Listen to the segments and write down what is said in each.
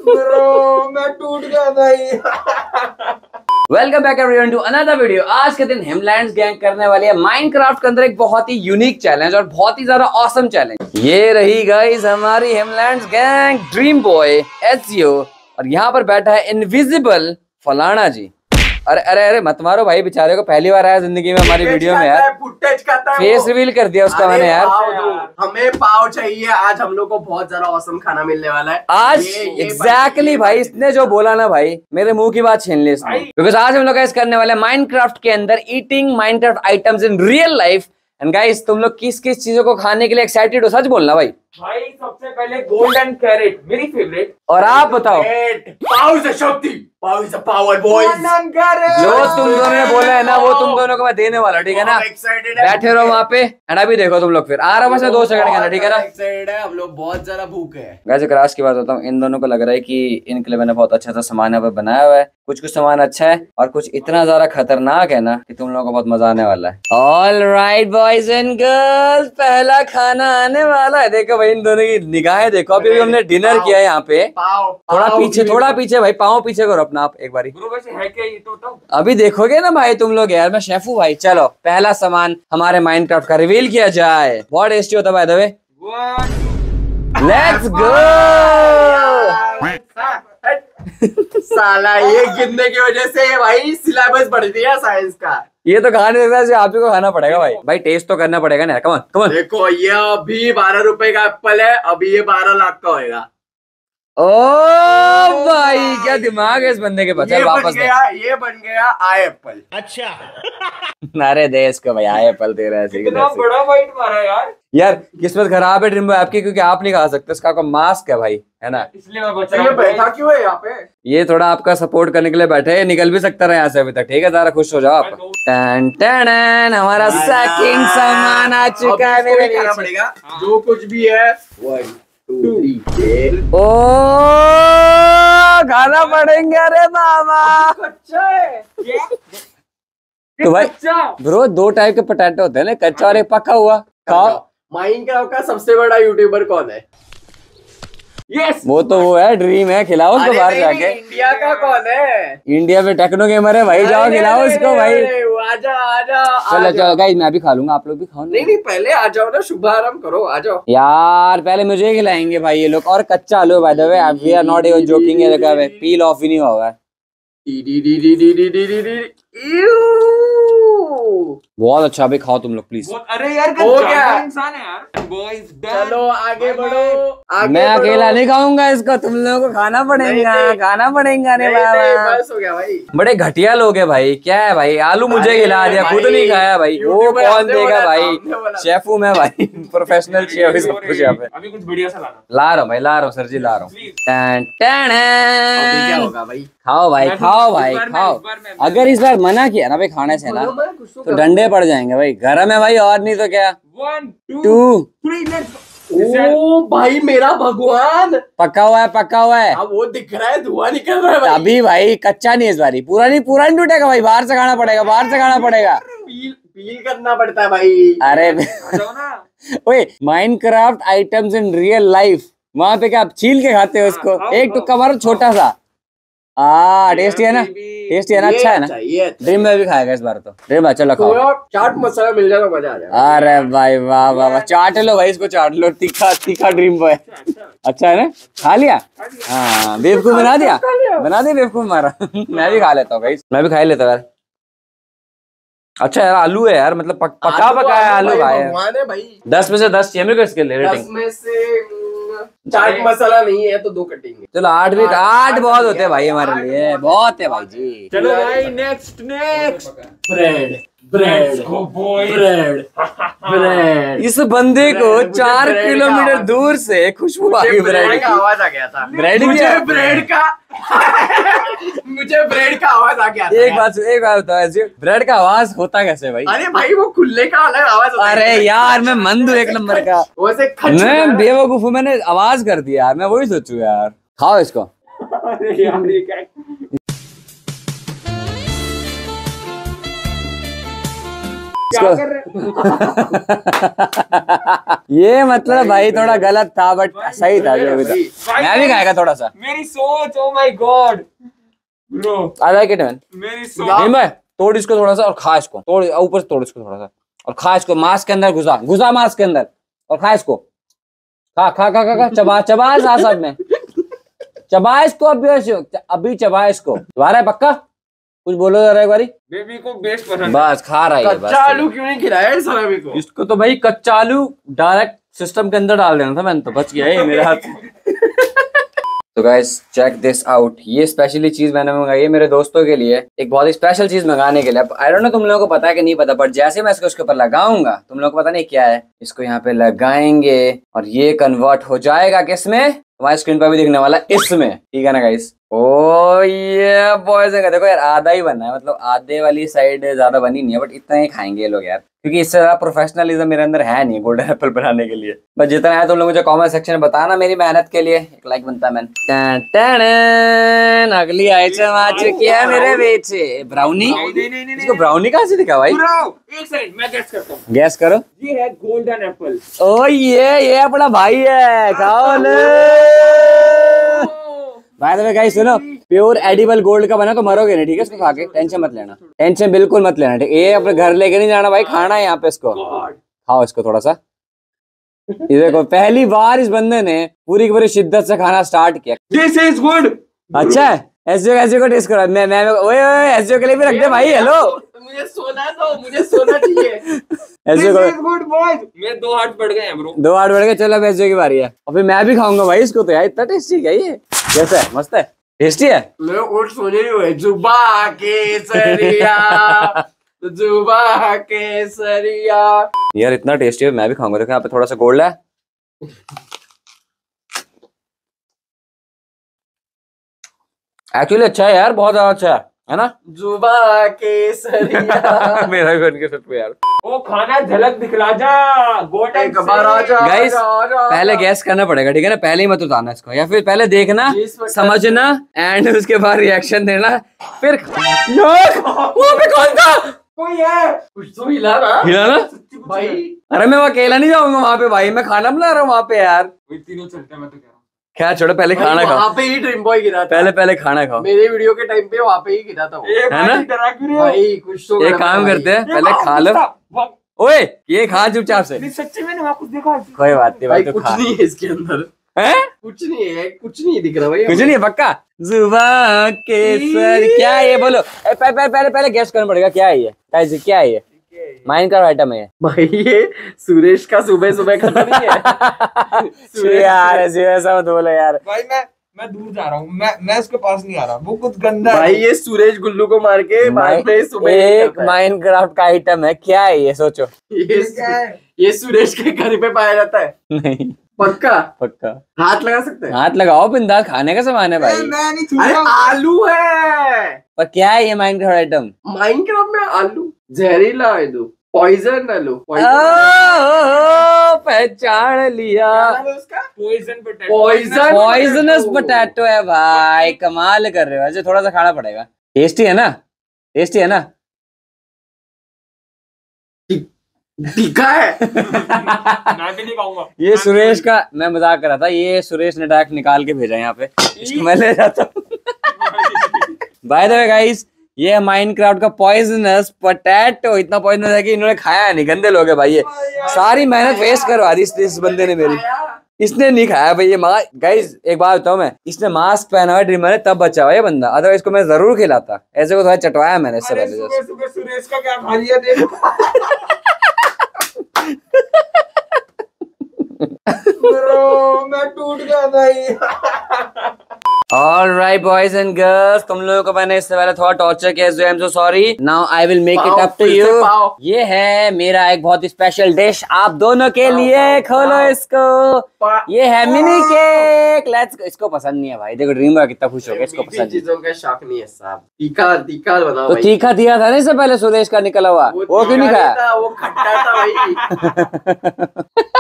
Bro मैं टूट गया भाई। Welcome back everyone to another video. आज के दिन हिमलैंड्स गैंग करने वाली है माइनक्राफ्ट के अंदर एक बहुत ही यूनिक चैलेंज और बहुत ही ज्यादा ऑसम चैलेंज। ये रही गाइस हमारी Himlands gang, Dream boy, SGO और यहाँ पर बैठा है इनविजिबल फलाना जी। अरे अरे अरे मत मारो भाई, बेचारे को पहली बार आया जिंदगी में हमारी वीडियो में यार। फेस रिवील कर दिया उसका मैंने यार। हमें पाव चाहिए आज, हम लोग को बहुत ज्यादा औसम खाना मिलने वाला है आज। एग्जैक्टली भाई, इसने जो बोला ना भाई, मेरे मुंह की बात छीन ली इसने। बिकॉज आज हम लोग गाइस करने वाले माइनक्राफ्ट के अंदर eating Minecraft items in real life. And guys तुम लोग किस किस चीजों को खाने के लिए एक्साइटेड हो, सच बोलना भाई। भाई सबसे पहले गोल्डन कैरेट मेरी फेवरेट। और आप बताओ? पाव इज अ शक्ति, pav is a power boys. जो तुम दोनों ने बोला है ना वो तुम दोनों को मैं देने वाला, ठीक है ना? बैठे रहो वहाँ पे। एंड अभी देखो तुम लोग फिर आराम से 2 सेकंड का, ठीक है ना? एक्साइटेड है हम लोग, बहुत ज्यादा भूख है। वैसे क्राश की बात होता हूँ, इन दोनों को लग रहा है कि इनके लिए मैंने बहुत अच्छा सा सामान यहाँ पे बनाया हुआ है। कुछ कुछ सामान अच्छा है और कुछ इतना ज्यादा खतरनाक है ना कि तुम लोगों को बहुत मजा आने वाला है। All right boys and girls, पहला खाना आने वाला है। देखो भाई इन दोनों की निगाहें देखो। अभी हमने डिनर किया है यहाँ पे। थोड़ा पीछे भाई, पाँव पीछे करो अपना आप एक बारी। वैसे है क्या ये तो अभी देखोगे ना भाई तुम लोग यार, मैं शेफ हूँ भाई। चलो पहला सामान हमारे माइनक्राफ्ट का रिवील किया जाए। बहुत टेस्टी होता है by the way. Let's go. साला ये गिनने की वजह से भाई सिलेबस बढ़ दिया साइंस का। ये तो खाने आप ही को खाना पड़ेगा भाई। भाई टेस्ट तो करना पड़ेगा ना। Come on. देखो ये अभी 12 रुपए का एप्पल है, अभी ये 12 लाख का होएगा। ओ भाई क्या दिमाग है इस बंदे के पास। वापस ये बन गया आई एप्पल। अच्छा अरे दे इसको भाई, आई एप्पल दे रहा है। कितना बड़ा बाइट मारा यार किस्मत खराब है ड्रीम बॉय आपकी, क्योंकि आप नहीं खा सकते। इसका मास्क है भाई, है ना? इसलिए मैं बच रहा हूं। बैठा क्यों है यहाँ पे? ये थोड़ा आपका सपोर्ट करने के लिए बैठे। निकल भी सकता रहा यहाँ से अभी तक, ठीक है? जरा खुश हो जाओ आप। टन टन हमारा सेकंड सामान आ चुका है मेरे खाना पड़ेगा जो कुछ भी है। 1 2 3 ओ खाना पड़ेंगे। अरे बाबा कच्चा है तो भाई ब्रो 2 टाइप के पोटैटो होते हैं ना, कच्चा और एक पका हुआ। खाओ। माइनक्राफ्ट का सबसे बड़ा यूट्यूबर कौन है? यस वो तो वो है, ड्रीम है। खिलाओ उसको बाहर जाके। इंडिया का कौन है? इंडिया में टेक्नो गेमर है भाई। जाओ खिलाओ उसको भाई। आजा आजा। चलो चलो गाइस, मैं भी खा लूंगा, आप लोग भी खाओ। नहीं पहले आ जाओ ना, शुभारंभ करो। आ जाओ यार, पहले मुझे खिलाएंगे भाई ये लोग। और कच्चा आलू by the way, we are not even joking. ये लगा है पील ऑफ ही नहीं हुआ है। बहुत अच्छा। अभी खाओ तुम लोग प्लीज। अरे यार हो गया। इंसान है यार। बॉयज चलो आगे बढ़ो। मैं अकेला नहीं खाऊंगा इसको, तुम लोगों को खाना पड़ेगा। खाना पड़ेगा। अरे बाबा बस हो गया भाई। बड़े घटिया लोग है भाई। क्या है भाई, आलू मुझे खिला दिया, खुद नहीं खाया भाई। वो कौन देगा भाई? शेफ हूँ मैं भाई, प्रोफेशनल शेफ सब कुछ यहाँ पे। अभी कुछ बढ़िया सा लाना। ला रहा हूँ भाई, ला रहा हूँ सर जी, ला रहा हूँ। क्या होगा भाई? खाओ भाई, खाओ भाई, खाओ। अगर इस बार मना किया ना भाई खाने से ना तो डंडे पड़ जाएंगे भाई। गरम है भाई, और नहीं तो क्या। 1 2 3 ओ भाई मेरा भगवान। पका हुआ है, पका हुआ है। अब वो दिख रहा है, धुआं निकल रहा है भाई। अभी भाई कच्चा नहीं है इस बारी। पूरा नहीं टूटेगा भाई। बाहर से खाना पड़ेगा, बाहर से खाना पड़ेगा। पील करना पड़ता है भाई। अरे ओए, Minecraft items in real life, वहां पे क्या आप छील के खाते हो उसको? एक टुक्का मारो छोटा सा। टेस्टी है ना? टेस्टी है ना? अच्छा है ना? ड्रीम में भी खाएगा इस बार तो। ड्रीम भाई चलो खाओ। चाट मसाला मिल जाए तो मजा आ जाए। अरे भाई वाह वाह वाह, चाट लो भाई, इसको चाट लो। तीखा तीखा ड्रीम बॉय। अच्छा है ना? खा लिया? हाँ बेवकूफ बना दिया बेवकूफ मारा। मैं भी खा लेता हूँ भाई, मैं भी खा लेता हूँ यार। अच्छा यार आलू है यार, मतलब पका है आलू भाई। 10 में से 10 चाहिए मेरे को इसके लिए रेटिंग। 10 में से चाट मसाला नहीं है तो 2 कटेंगे। चलो 8 भी, 8 बहुत होते हैं भाई हमारे लिए, बहुत है भाई जी। चलो भाई नेक्स्ट ब्रेड इस बंदे को 4 किलोमीटर दूर से खुशबू आ गई ब्रेड का आवाज आ गया था। ब्रेड मुझे ब्रेड का आवाज आ गया था। एक बात बताओ, ऐसे ब्रेड का आवाज होता कैसे भाई? अरे भाई वो खुलने का अलग आवाज होता है। अरे यार मैं मंद हूँ 1 नंबर का। मैं बेवकूफ हूँ, मैंने आवाज कर दिया यार। मैं वही सोचू यार। खाओ इसको। क्या कर रहे हो? ये मतलब भाई थोड़ा गलत था बट सही था जो भी था। मैं भी खाएगा थोड़ा सा। मेरी सोच, oh my God bro, I like it man. मेरी सोच। नहीं मैं तोड़ इसको थोड़ा सा और खा इसको, तोड़ ऊपर से तोड़ इसको थोड़ा सा और खा इसको, मास्क के अंदर घुसा घुसा मास्क के अंदर और खा इसको, खा खा खा खा, खा चबा चबा साथ साथ में चबा इसको, अभी चबा इसको। दोबारा है पक्का? कुछ बोलो जरा एक बारी। बेबी को बेस्ट पसंद है। बस खा रहा है ये, बस कच्चा आलू क्यों नहीं खिलाया इस सलामी को? इसको तो भाई कच्चा आलू डायरेक्ट सिस्टम के अंदर डाल देना था, मैंने तो बच गया ये मेरे हाथ। तो गाइस चेक दिस आउट, ये स्पेशली चीज मैंने मंगाई है मेरे दोस्तों के लिए, एक बहुत ही स्पेशल चीज मंगाने के लिए। आई डोंट नो तुम लोगों को पता है कि नहीं पता, बट जैसे मैं इसको उसके ऊपर लगाऊंगा तुम लोगों को पता नहीं क्या है, इसको यहाँ पे लगाएंगे और ये कन्वर्ट हो जाएगा किसमें, तुम्हारी स्क्रीन पर भी दिखने वाला इसमें, ठीक है ना गाइस? ओ ये बॉयज देखो यार, आधा ही बना है, मतलब आधे वाली साइड ज्यादा बनी नहीं है, बट इतना ही खाएंगे ये लोग यार, क्योंकि इससे ज्यादा प्रोफेशनलिज्म मेरे अंदर है नहीं गोल्डन एप्पल बनाने के लिए। बस जितना है तुम लोग मुझे कमेंट सेक्शन में बताना, मेरी मेहनत के लिए एक लाइक बनता है। मैन अगली आइटम आ चुकी है मेरे बेटे, ब्राउनी। नहीं, इसको ब्राउनी कहाँ से दिखा भाई? ब्रो एक सेकंड, मैं गेस करता हूँ। गैस करो। ये है गोल्डन एप्पल। ओ ये अपना भाई है, खाओ ले। बाय द वे गाइस सुनो, प्योर एडिबल गोल्ड का बना तो मरोगे नहीं, ठीक है? इसको खा के टेंशन मत लेना, टेंशन बिल्कुल मत लेना, ठीक? ये अपने घर लेके नहीं जाना भाई, खाना है यहाँ पे इसको। खाओ इसको थोड़ा सा। ये देखो पहली बार इस बंदे ने पूरी की पूरी शिद्दत से खाना स्टार्ट किया। This is good. अच्छा है, एसजीओ को टेस्ट करो। मैं ओए एसजीओ के लिए भी रख दे भाई। हेलो मुझे सोना दो, मुझे सोना चाहिए। एसजीओ को गुड बॉयज। मेरे 2 हाथ बढ़ गए हैं ब्रो। 2 हाथ बढ़ गए। चलो अब एसजीओ की बारी है और फिर मैं भी खाऊंगा भाई इसको। तो यार इतना टेस्टी क्या ये? कैसा है? मस्त है? टेस्टी है? मेरे ओट सोने ही हुए। जुबा केसरिया, जुबा केसरिया। यार इतना टेस्टी है, मैं भी खाऊंगा। देखो यहाँ पे थोड़ा सा गोल्ड है। एक्चुअली अच्छा है यार, बहुत ज्यादा अच्छा है ना? जुबा केसरिया। मेरा भी बन के सच में यार। वो खाना झलक दिखला जा गोल्डन। एक बार आजा गाइस पहले गैस करना पड़ेगा, ठीक है ना? पहले ही मत उतारना इसको, या फिर पहले देखना समझना एंड उसके बाद रिएक्शन देना, फिर वहाँ पे कौन था? कोई है, कुछ तो हिला ना भाई। अरे मैं अकेला नहीं जाऊंगा वहाँ पे भाई, मैं खाना बना रहा हूँ वहाँ पे यार। तीनों चलते हैं, मैं तो कह रहा हूँ। क्या छोड़ो, पहले खाना खाओ। वहाँ पे ही ड्रीम बॉय गिरा था। पहले खाना खाओ। मेरे वीडियो के टाइम पे वहाँ पे ही गिरा था वो। है ना? भाई कुछ तो एक काम करते हैं, पहले खा लो। ओए ये खा चुपचाप से। सच्ची मैंने वहाँ कुछ देखा। कोई बात नहीं भाई भाई, तो कुछ खा। नहीं है इसके अंदर, हैं? कुछ नहीं है, कुछ नहीं दिख रहा भाई। कुछ नहीं है पक्का? जुबान केसर क्या है ये? बोलो पहले गैस करना पड़ेगा क्या है ये? गाइस क्या है ये? माइनक्राफ्ट आइटम है ये। भाई ये सुरेश का सुबह सुबह खाता नहीं है। यार ऐसा मत बोलो यार। भाई मैं दूर जा रहा हूँ, मैं उसके पास नहीं आ रहा, वो कुछ गंदा है। भाई ये सुरेश गुल्लू को मार के बाद में सुबह एक माइनक्राफ्ट का आइटम है, क्या है ये? सोचो। ये सुरेश के घर पे पाया जाता है। नहीं पक्का पक्का हाथ लगा सकते हैं? हाथ लगाओ, बिंदास, खाने का सामान है भाई। मैं नहीं अरे छूटा। आलू है। पर क्या है ये माइनक्राफ्ट आइटम? माइनक्राफ्ट में आलू जहरीला आलू, पॉइजन आलू। पहचान लिया। उसका पॉइजन पोटैटो। पॉइजनस पोटैटो है भाई, कमाल कर रहे हो। ऐसे थोड़ा सा खाना पड़ेगा। टेस्टी है ना? टेस्टी है ना? तीखा है। मैं भी नहीं खाऊंगा। ये सुरेश का, मैं मजाक कर रहा था, ये सुरेश ने डायरेक्ट निकाल के भेजा यहाँ पे, इसको मैं ले जाता हूँ। बाय द वे गाइस, ये माइनक्राफ्ट का पॉइजनस पोटैटो इतना पॉइजनस है कि इन्होंने खाया नहीं, गंदे लोग हैं भाई। ये सारी मेहनत वेस्ट करवा दी इस बंदे ने मेरी। इसने नहीं खाया भाई ये। गाइस एक बात बताऊं मैं, इसने मास्क पहना हुआ ड्रीमर है तब बचा हुआ ये बंदा, अदरवाइज इसको मैं जरूर खिलाता। ऐसे को थोड़ा चटवाया मैंने इससे पहले। सुबह सुरेश का क्या खा लिया देखो। ब्रो मैं टूट गया भाई। Alright boys and girls, तुम लोगों को मैंने इससे पहले थोड़ा टॉर्चर किया, so I'm so sorry. Now I will make it up to you. ये है मेरा एक बहुत ही स्पेशल डिश आप दोनों के लिए। खोलो इसको। ये है मिनी केक। लेट्स, इसको पसंद नहीं है भाई। देखो ड्रीम का कितना खुश हो गया, इसको पसंद चीजों का शौक नहीं है साहब। तीखा तीखा बनाओ तो भाई। तीखा दिया था ना इससे पहले सुरेश का निकला हुआ, वो क्यों नहीं खाया? वो खट्टा था भाई।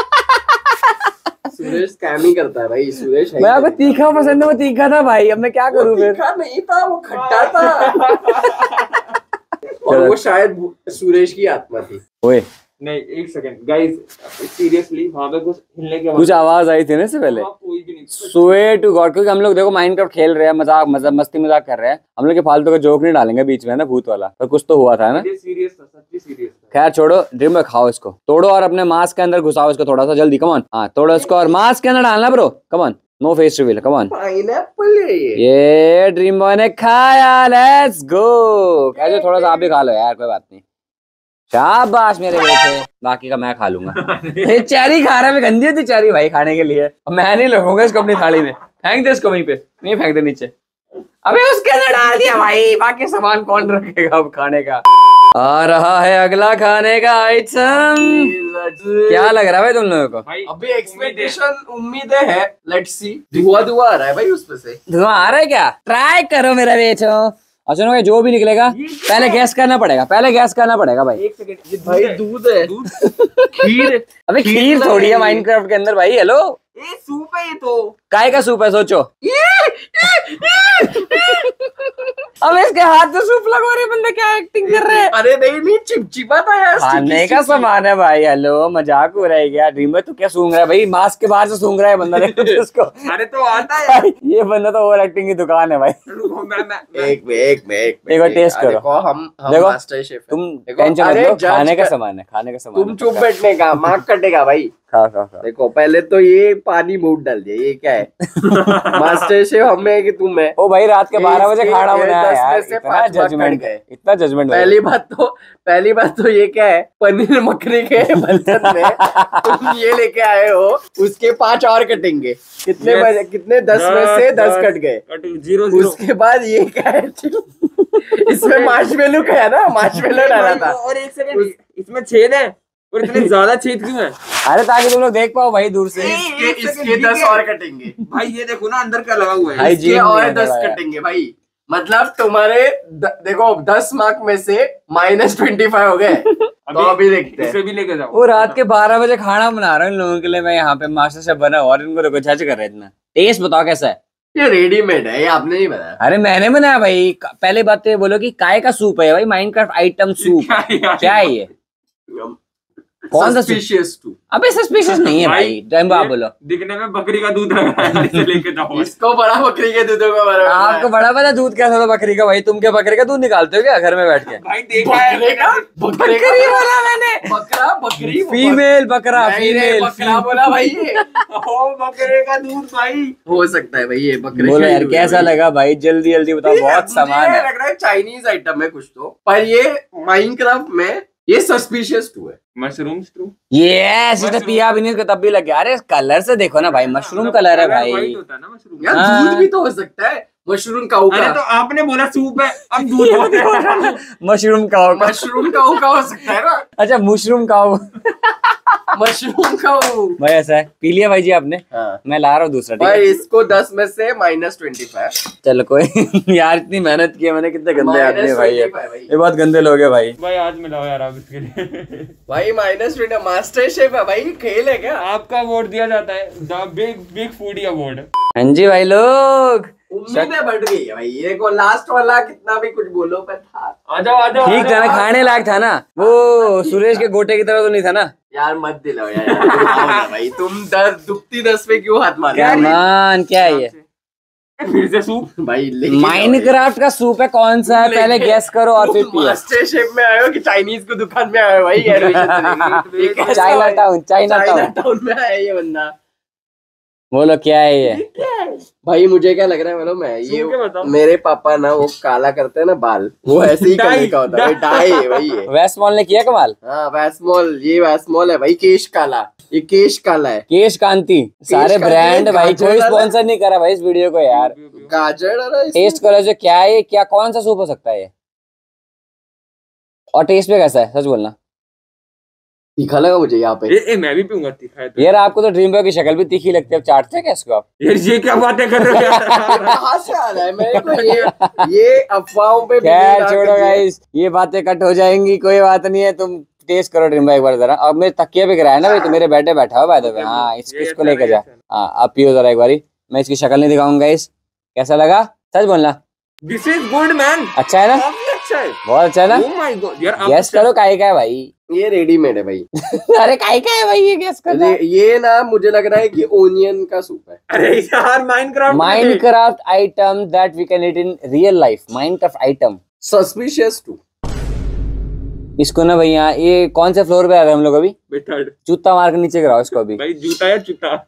सुरेश स्कैम ही करता है भाई। सुरेश मैं आपको तीखा पसंद है, वो तीखा था भाई, अब मैं क्या करूँ फिर? तीखा नहीं था, वो खट्टा था। और वो शायद सुरेश की आत्मा थी। ओए नहीं, एक सेकंड गाइस, सीरियसली वहां पे कुछ हिलने के कुछ आवाज आई थी ना इससे पहले। कोई भी नहीं। स्वेयर टू गॉड, क्योंकि हम लोग देखो माइनक्राफ्ट खेल रहे हैं, मजाक मस्ती मजाक कर रहे हैं, हम लोग के फालतू का जोक नहीं डालेंगे बीच में ना भूत वाला, पर कुछ तो हुआ था ना। सीरियस था, सच्ची सीरियस था। खैर छोड़ो, ड्रीम में खाओ इसको, तोड़ो और अपने मास्क के अंदर घुसाओ इसको थोड़ा सा जल्दी, कम ऑन। हाँ तोड़ो इसको और मास्क के अंदर डालना bro, come on, no face reveal, come on. Pineapple है ये ड्रीम बॉय ने खाया, लेट्स गो। कैसे थोड़ा सा आप भी खा लो यार, कोई बात नहीं। शाबाश मेरे बेटे, बाकी का मैं खा लूंगा। ये चेरी खा रहा है, मैं गंदी होती चेरी भाई खाने के लिए, मैं नहीं लगूंगा इसको अपनी थाली में, फेंक दे इसको वहीं पे, नहीं फेंक दे नीचे। अबे उसके अंदर डाल दिया भाई, बाकी सामान कौन रखेगा अब खाने का। आ रहा है अगला खाने का आइटम, क्या लग रहा है भाई तुम लोगों को? भाई अभी एक्सपेक्टेशन उम्मीदें है, लेट्स सी। धुआं आ रहा है भाई उसमें से। धुआं आ रहा है क्या? ट्राई करो मेरा बेटो, और सुनो जो भी निकलेगा पहले गैस करना पड़ेगा, पहले गैस करना पड़ेगा भाई। एक सेकंड, ये भाई दूध है। खीर। अबे खीर थोड़ी है माइनक्राफ्ट के अंदर भाई, हेलो। ये सूप है, ये तो काय का सूप है सोचो। अब इसके हाथ में सूप लगवा रहे बंदे, क्या एक्टिंग कर रहे हैं? अरे नहीं चिपचिपा था यार, खाने का सामान है भाई, हेलो मजाक हो रहा है क्या? ड्रीम में तू क्या सूंघ रहा है भाई? मास्क के बाहर से सूंघ रहा है बंदा, देखो तो उसको। अरे तो आता है यार। ये बंदा तो ओवर एक्टिंग की दुकान है भाई। एक बार टेस्ट करो। देखो हम देखो, मास्टर शेफ है। तुम देखो, टेंशन मत अरे लो, जज खाने का कर- सामान है, खाने का सामान तुम है। चुप बैठने का, मार्क कटेगा भाई। खा खा खा। देखो पहले तो ये पानी मूड डाल दिया, ये क्या है? मास्टर शेफ हम है कि तुम है? ओ भाई रात के 12 बजे इसके खाना बनाया 10 यार, में से इतना 5 मार्क जजमेंट कट गए। इतना जजमेंट। पहली बात तो ये क्या है? पनीर मखनी के बर्तन में तुम ये लेके आए हो, उसके 5 और कटेंगे। कितने Yes. बजे? कितने? 10 में से 10 कट गए। 0 उसके बाद ये क्या है? इसमें मार्शमेलो का है ना, मार्शमेलो डाला था। और एक सेकंड, इसमें छेद है और इतने ज्यादा छेद क्यों है? अरे ताकि तुम लोग देख पाओ भाई दूर से। इसके 10 और कटेंगे भाई ये देखो ना, अंदर क्या लगा हुआ है। भाई इसके जीन और नहीं 10 है कटेंगे भाई। मतलब तुम्हारे देखो 10 मार्क में से -25 हो गए। तो अभी देखते हैं। इसे भी लेके जाओ। वो रात के 12 बजे खाना बना रहा हूँ इन लोगों के लिए, मैं यहाँ पे मास्टर शेफ बना और इनको देखो छाछ कर रहे हैं इतना। टेस्ट बताओ कैसा है? ये रेडीमेड है, ये आपने नहीं बनाया। अरे मैंने बनाया भाई। पहले बात तो ये बोलो कि काय का सूप है भाई, माइनक्राफ्ट आइटम सूप। क्या है ये? कौन सा Suspicious too। अबे सस्पिशियस नहीं है भाई, टाइम आप बोलो। दिखने में बकरी का दूध लग रहा है, इसे लेके जाओ। इसको बड़ा बकरी के दूधों का बराबर आपको बड़ा पता दूध कैसा था बकरी का भाई? तुम क्या बकरी का दूध निकालते हो क्या घर में बैठ के? भाई देखा है बकरे का? बकरी बोला मैंने, बकरा बकरी फीमेल बकरा, नहीं रे, फीमेल बकरा बोला भाई ये। ओ बकरे का दूध भाई। हो सकता है भाई ये बकरे बोलो का यार दूध है कैसा भाई। लगा भाई? जल्दी जल्दी बताओ, बहुत सामान है। लग रहा है चाइनीज आइटम है कुछ तो, पर ये माइनक्राफ्ट में ये सस्पिशियस टू है। Mushrooms stew. ये ऐसे तो पिया भी नहीं इसको तब भी लग गया। अरे कलर से देखो ना भाई, मशरूम कलर है भाई। व्हाइट होता है ना मशरूम। यार हाँ। दूध भी तो हो सकता है, मशरूम का अरे तो आपने बोला सूप है, अब दूध होता है। मशरूम का होगा। मशरूम का हो सकता है ना। अच्छा मशरूम का हो। मशरूम का भाई ऐसा है, पी लिया भाई जी आपने? हाँ। मैं ला रहा हूँ दूसरा, ठीक भाई है? इसको 10 में से -25। चलो कोई यार इतनी मेहनत की है मैंने, कितने गंदे आदमी है भाई ये। भाई ये बहुत गंदे लोग है भाई। भाई आज मिलाओ यार आप इसके लिए। भाई -20 मास्टर शेफ है भाई, खेल है क्या? आपका अवार्ड दिया जाता है, द बिग फूडी अवार्ड। हाँ जी भाई लोग, उम्मीदें बढ़ गई है भाई। ये को लास्ट वाला कितना भी कुछ बोलो पर था। आ जाओ ठीक था ना, खाने लायक था ना? वो सुरेश के गोटे की तरह तो नहीं था ना? यार मत दिलाओ यार, दिलाओ ना भाई। तुम दुखती 10 पे क्यों हाथ मार रहे हो? मान क्या है ये? फिर से सूप। भाई लेके माइनक्राफ्ट का सूप है, कौन सा है पहले गेस करो और फिर पियो। मास्टर शेफ में आए हो कि चाइनीज को दुकान में आए हो भाई? Admission China town, China town. Town में आया ये बंदा। बोलो क्या है ये? भाई मुझे क्या लग रहा है मालूम है? सुन के बताओ। ये मेरे पापा ना वो काला करते हैं ना बाल, वो ऐसे ही करने का होता है। डाई है भाई ये। वेस्ट मॉल ने किया कमाल। हाँ वैस्मॉल, ये वैस्मॉल है भाई। केश काला, ये केश काला है। केश कांति, सारे कांति, ब्रांड भाई, गाजर कोई डाला। स्पॉन्सर नहीं करा भाई इस वीडियो को यार। गाजर डाला इसमें। टेस्ट करो जो क्या है ये, क्या कौन सा सूप हो सकता है ये? और टेस्ट पे कैसा है सच बोलना? तीखा लगा मुझे यहाँ पे। ए मैं भी पीऊंगा तीखा है तो। यार आपको तो ड्रीम बॉय की शक्ल भी तीखी लगती है, अब चाटते हैं क्या इसको आप? यार ये क्या बातें कर रहे हो यार? कहाँ से आ रहा है मेरे को ये अफवाहों पे खैर बिलीव ना छोड़ो कीजिए। गाइस, ये बातें कट हो जाएंगी, कोई बात नहीं है। तुम टेस्ट करो ड्रीम बॉय एक बार जरा। अब मेरे तकिया पे गिराया ना भाई, तो मेरे बैठे बैठा हुआ है। हाँ इसको लेके जा। हाँ आप पियो जरा एक बारी, मैं इसकी शक्ल नहीं दिखाऊंगा गाइस। कैसा लगा सच बोलना? This is good man. अच्छा है ना? काफी अच्छा है। बहुत अच्छा है ना? Oh my God, यार आप गैस करो काहे का है भाई? ये रेडीमेड है भाई। अरे काहे का है भाई ये गैस करना? ये ना मुझे लग रहा है कि ओनियन का सूप है। अरे यार Minecraft item that we can eat in real life. Minecraft item suspicious stew. इसको ना भैया, ये कौन से फ्लोर पे आ गए हम लोग अभी? थर्ड जूता मार के नीचे गिराओ इसको अभी। भाई, जूता या जूता।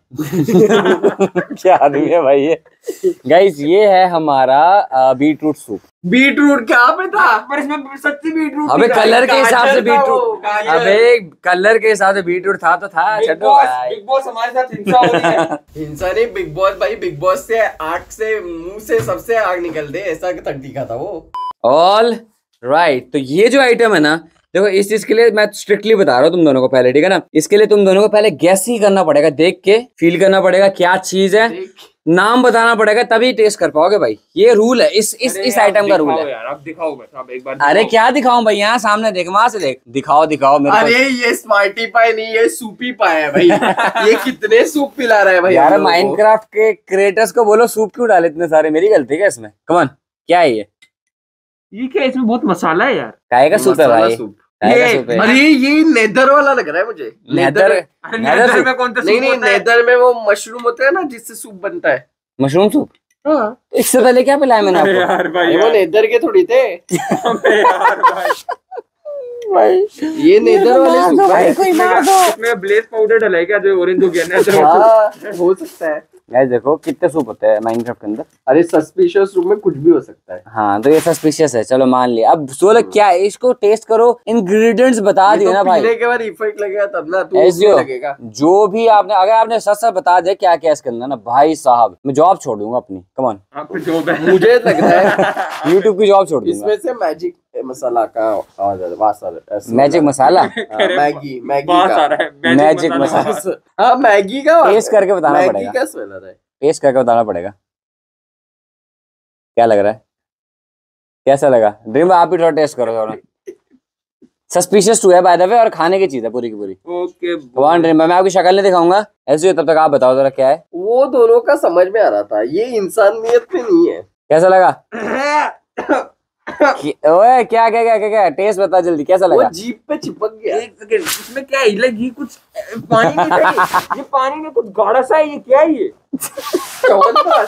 क्या आदमी है भाई ये। गाइस ये है हमारा बीटरूट सूप। बीटरूट क्या पे था? पर इसमें सच्ची बीटरूट। अबे कलर के हिसाब से गाजर था वो, बीटरूट, गाजर। अबे कलर के हिसाब से बीटरूट था तो था। छड्डो भाई, बिग बॉस हमारे साथ हिंसा हो रही है। हिंसा नहीं, बिग बॉस भाई, बिग बॉस से आग से मुंह से सबसे आग निकलते, ऐसा तक दिखा था वो। ऑल राइट, तो ये जो आइटम है ना, देखो इस चीज के लिए मैं स्ट्रिक्टली बता रहा हूँ तुम दोनों को पहले, ठीक है ना? इसके लिए तुम दोनों को पहले गैस ही करना पड़ेगा, देख के फील करना पड़ेगा क्या चीज है, नाम बताना पड़ेगा, तभी टेस्ट कर पाओगे भाई। ये रूल है, इस आइटम का रूल है यार आप दिखाओ बस, आप एक बार अरे क्या दिखाऊं भाई, यहाँ सामने देख, वहां से देख, दिखाओ मेरे अरे ये स्मार्टी पाई नहीं, ये सूपी पाई है भाई। ये कितने सूप पिला रहा है भाई यार। हम लोगों को। माइनक्राफ्ट के क्रिएटर्स को बोलो सूप क्यों डाले इतने सारे, मेरी गलती है क्या इसमें? कमान, क्या है ये क्या, इसमें बहुत मसाला है यार। काहे का सूप है मसाला भाई? सूप। काहे का सूप है? अरे ये नेदर वाला लग रहा है मुझे। नेदर नेदर में कौन सा नहीं सूप नहीं, होता है? नेदर में वो मशरूम होता है ना जिससे सूप बनता है। Mushroom soup? हाँ। इससे पहले क्या पिलाया मैंने अरे आपको? यार भाई, वो नेदर के थोड़ी थे अबे यार भाई। भाई ये नेदर वाले सूप है। कोई मार दो। इसमें ब्लेज पाउडर डला है क्या, जो ऑरेंज हो गया नेदर? हाँ, हो सकता है। गाइस देखो कितने सूप होते हैं माइनक्राफ्ट के अंदर। अरे सस्पिशियस रूप में कुछ भी हो सकता है। हाँ तो ये सस्पिशियस है, चलो मान लिया। अब सोलो क्या है, इसको टेस्ट करो, इंग्रेडिएंट्स बता दियो ना भाई। पीने के बाद इफेक्ट लगेगा तब ना, तू ऐसे उसमें हो, लगेगा। जो भी आपने, अगर आपने सच सच बता दिया क्या क्या इसके अंदर ना, भाई साहब मैं जॉब छोड़ दूंगा अपनी। कम ऑन, आपको जॉब है? मुझे लग रहा है यूट्यूब की जॉब छोड़ दूंगा। इसमें से मैजिक मसाला का आवाज आ रहा है। मैजिक मसाला? मैगी बात आ का। रहा है मैजिक मसाला। हाँ मैगी का टेस्ट करके बताना मैगी पड़ेगा, का स्मेल आ रहा है। टेस्ट करके बताना पड़ेगा। क्या लग रहा है, कैसा लगा? ड्रीम आप ही थोड़ा टेस्ट करो थोड़ा। सस्पिशियस टू है बाय द वे, और खाने की चीज है पूरी की पूरी। ओके वन ड्रीम, मैं आपकी शक्ल नहीं दिखाऊंगा ऐसे, तब तक आप बताओ जरा क्या है। वो दोनों का समझ में आ रहा था, ये इंसानियत में नहीं है। कैसा लगा? ओए क्या क्या क्या क्या क्या टेस्ट बता जल्दी, कैसा वो लगा? जीभ पे चिपक गया। एक सेकंड, इसमें क्या है? ये कुछ पानी नहीं है ये पानी में कुछ गाढ़ा सा है, ये क्या है ये? कौन सा?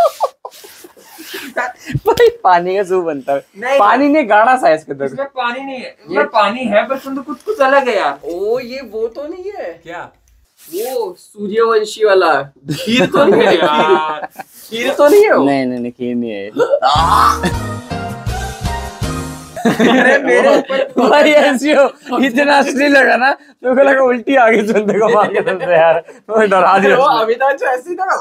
भाई पानी का सूप बनता है, नहीं। पानी नहीं गाढ़ा सा है इसके अंदर। इसमें पानी नहीं है, इसमें पानी है पर इसमें तो कुछ अलग है यार। ओ ये वो तो नहीं है क्या? वो सूर्यवंशी वाला खीर तो नहीं है यार खीर तो नहीं है वो। नहीं खीर नहीं है। अरे मेरे ऊपर भाई ऐसी हो, इतना असली लगा ना, मेरे को लगा उल्टी आ गई बंदे को मार के तुमसे यार, तो डरा दिया वो उसने। अमिताभ जो ऐसी था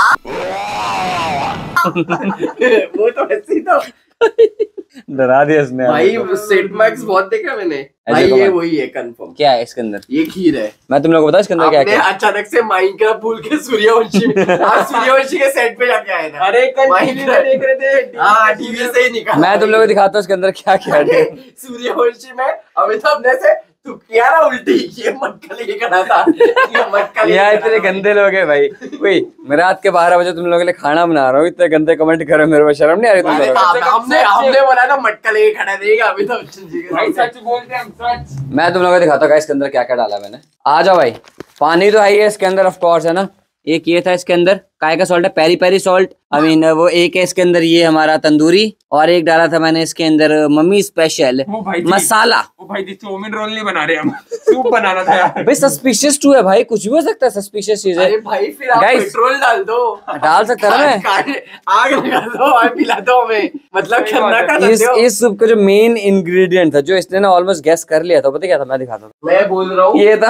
वो तो ऐसी था डरा दिया उसने भाई। सेट मैक्स बहुत देखा मैंने भाई, तो ये वही है कंफर्म। क्या है इसके अंदर? ये खीर है। मैं तुम लोग को बताऊं इसके अंदर क्या आपने क्या है? अचानक से माइनक्राफ्ट भूल के सूर्यवंशी में आप सूर्यवंशी के सेट पे जाके आए ना। अरे कल टीवी में देख रहे थे। हाँ टीवी से ही निकाला। मैं तुम लोग को दिखाता हूँ इसके अंदर क्या क्या है। सूर्यवंशी में अमिताभ ने से तू किया ना उल्टी, ये मटका लेके खड़ा था, ये मटका लेके यार खड़ा इतने था। गंदे लोग हैं भाई। वही मैं रात के 12 बजे तुम लोगों के लिए खाना बना रहा हूँ, इतने गंदे कमेंट करो, मेरे को शर्म नहीं आ रही तुम अरे लोगों को? हमने बोला ना मटका लेके खड़ा रहेगा अमिताभ बच्चन जी भाई के। सच बोलते हैं हम, सच। मैं तुम लोगों को दिखाता हूँ इसके अंदर क्या क्या डाला मैंने। आ जाओ भाई, पानी तो है ही है इसके अंदर ऑफ कोर्स, है ना? एक ये था इसके अंदर काय का सॉल्ट है, peri peri salt. I mean वो एक है इसके अंदर, ये हमारा तंदूरी, और एक डाला था मैंने इसके अंदर मम्मी स्पेशल वो भाई जी। मसाला। ओ भाई जी, चाउमीन रोल नहीं बना रहे हम, सूप बनाना था यार। भाई सस्पिशियस टू है भाई, कुछ भी हो सकता है सस्पिशियस चीज है। अरे भाई फिर आप Guys, पेट्रोल डाल दो, डाल सकता है ना मैं? आग लगा दो और पिला दो हमें, मतलब खन्ना का इस सूप का जो मेन इंग्रेडिएंट था, जो इसने ना ऑलमोस्ट गेस कर लिया था, पता क्या था? मैं दिखाता हूँ, मैं बोल रहा हूँ ये था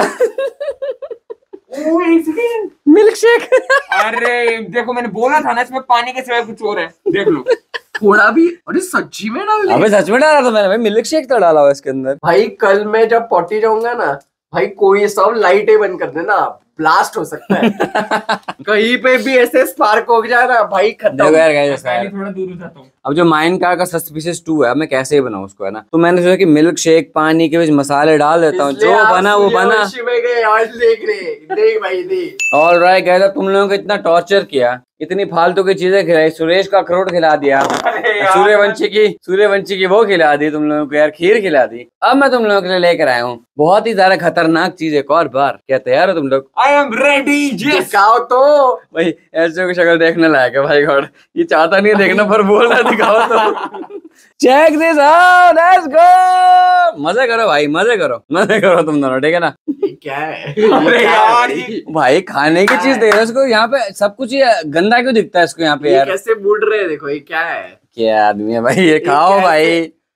ओ एक सेकंड, मिल्क शेक। अरे देखो मैंने बोला था ना, इसमें पानी के सिवाय कुछ और है, देख लो। थोड़ा भी। अरे सच्ची में डाल अबे दिया सच में डाला था मैंने भाई, मिल्क शेक तो डाला हुआ इसके अंदर। भाई। कल मैं जब पॉटी जाऊंगा ना भाई, कोई सब लाइटें बंद कर देना, ब्लास्ट हो सकता है। कहीं पे भी ऐसे स्पार्क हो जाए ना भाई, देखो खत्म। यार guys, ऐसा पहले है। थोड़ा दूर हो जाता हूँ। अब जो माइनक्राफ्ट का सस्पिशियस 2 है, अब मैं कैसे बनाऊं उसको, है ना? तो मैंने सोचा कि मिल्क शेक पानी के बीच मसाले डाल देता हूँ, इसलिए जो आप बना वो बना। सूर्यवंशी में गए और देख रहे, देख भाई देख। ऑलराइट गाइस, अब तुम लोगों को इतना टॉर्चर किया, इतनी फालतू की चीजें खिलाई, सुरेश का अखरोट खिला दिया, सूर्यवंशी की वो खिला दी तुम लोगों को यार, खीर खिला दी। अब मैं तुम लोगों के लिए लेकर आया हूँ बहुत ही ज्यादा खतरनाक चीज एक और बार। क्या तैयार हो तुम लोग? I am ready. दिखाओ तो भाई ऐसे की शक्ल देखने लायक है भाई गॉड, ये चाहता नहीं है देखना पर बोल रहा है दिखाओ तो। Check this out, let's go. मजे करो भाई, मजे करो तुम दोनों, ठीक है ना? ये क्या है? अरे यार भाई खाने की चीज दे रहे इसको, यहाँ पे सब कुछ ये गंदा क्यों दिखता है इसको यहाँ पे ये यार? कैसे बूढ़ रहे हैं, देखो ये क्या है? क्या आदमी है भाई ये, खाओ भाई।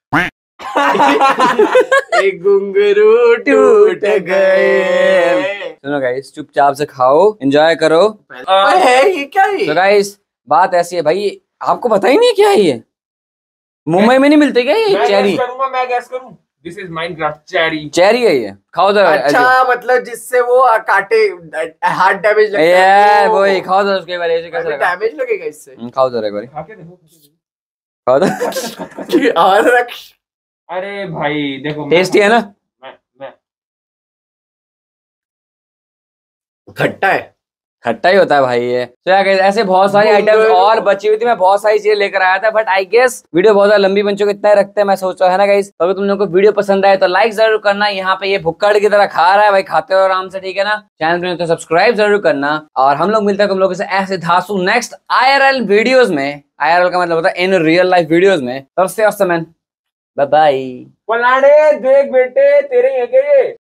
एक घुंघरू टूट गए। सुनो गाइस, चुपचाप से खाओ, एंजॉय करो। है ये क्या है? तो गाइस बात ऐसी है भाई, आपको पता ही नहीं क्या है ये? मुंबई में नहीं मिलते क्या ये चेरी? मैं गैस करूं। दिस इज माइनक्राफ्ट चेरी है ये, खाओ जरा। अच्छा मतलब जिससे वो काटे हार्ट डैमेज लगता है यार वही खाओ जरा, उसके बारे में कैसा लगा? डैमेज लगेगा इससे? खाओ जरा एक बार, खा के देखो। खाओ तो। और रख। अरे भाई देखो, टेस्टी है ना? मैं खट्टा है। खट्टा ही होता है भाई ये। तो यार ऐसे बहुत सारी आइटम्स और बची हुई थी, मैं बहुत सारी चीजें लेकर आया था, बट आई गेस वीडियो बहुत ज्यादा लंबी बन चुकी, इतना ही रखते हैं मैं सोच रहा है ना गाइस। तो अगर तुम लोगों को वीडियो पसंद आए तो लाइक जरूर करना। यहाँ पे ये भुक्कड़ की तरह खा रहा है भाई, खाते हो आराम से, ठीक है ना? चैनल पे तो सब्सक्राइब जरूर करना, और हम लोग मिलते हैं तुम लोगों से ऐसे धांसू नेक्स्ट IRL वीडियोज में। IRL का मतलब होता है इन रियल लाइफ वीडियोज में। तब से बाय बाय। पलाड़े देख बेटे, तेरे ये